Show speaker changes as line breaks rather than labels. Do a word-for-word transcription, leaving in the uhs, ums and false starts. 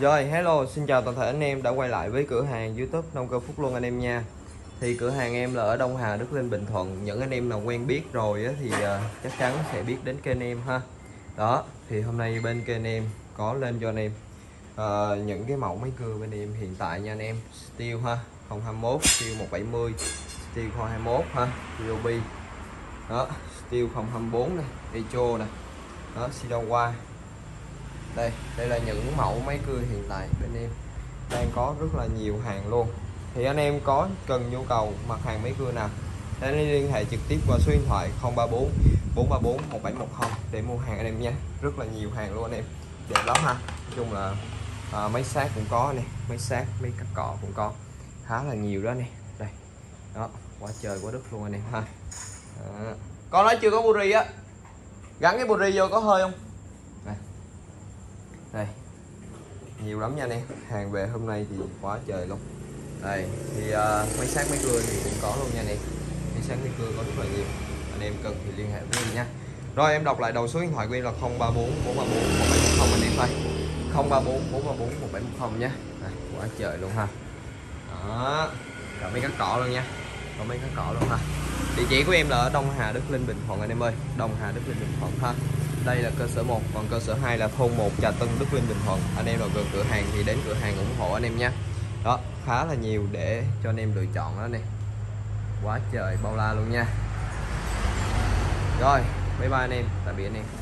Rồi, hello, xin chào toàn thể anh em đã quay lại với cửa hàng YouTube Nông Cơ Phúc Luân anh em nha. Thì cửa hàng em là ở Đông Hà, Đức Linh, Bình Thuận. Những anh em nào quen biết rồi á, thì uh, chắc chắn sẽ biết đến kênh em ha. Đó, thì hôm nay bên kênh em có lên cho anh em uh, những cái mẫu máy cưa bên em hiện tại nha anh em. Steel ha, không hai mốt, Steel một bảy mươi, Steel không hai mốt ha, rờ ô bê. Đó, Steel không hai bốn này, Echo nè. Đó, Sidowa. Đây, đây là những mẫu máy cưa hiện tại bên em đang có rất là nhiều hàng luôn. Thì anh em có cần nhu cầu mặt hàng máy cưa nào hãy liên hệ trực tiếp qua số điện thoại không ba bốn bốn ba bốn một bảy một không để mua hàng anh em nha. Rất là nhiều hàng luôn anh em, đẹp lắm ha. Nói chung là à, máy sát cũng có này, máy sát, máy cắt cọ cũng có khá là nhiều đó này. Đây, đó, quá trời quá đất luôn anh em ha. Đó. Con nói chưa có buri á, gắn cái buri vô có hơi không? Đây, đây nhiều lắm nha anh em, hàng về hôm nay thì quá trời luôn. Đây thì uh, máy sát máy cưa thì cũng có luôn nha anh em, máy sát máy cưa có rất là nhiều, anh em cần thì liên hệ với mình nha. Rồi em đọc lại đầu số điện thoại của em là không ba bốn bốn ba bốn một bảy một không anh em ơi, không ba bốn bốn ba bốn một bảy một không nhé. Đây, quá trời luôn ha. Đó, cả mấy cắt cọ luôn nha, có mấy cắt cọ luôn ha. Địa chỉ của em là ở Đông Hà, Đức Linh, Bình Thuận anh em ơi, Đông Hà, Đức Linh, Bình Thuận ha. Đây là cơ sở một, còn cơ sở hai là thôn một, Trà Tân, Đức Linh, Bình Thuận. Anh em nào gần cửa hàng thì đến cửa hàng ủng hộ anh em nha. Đó, khá là nhiều để cho anh em lựa chọn đó này. Quá trời bao la luôn nha. Rồi, bye bye anh em, tạm biệt anh em.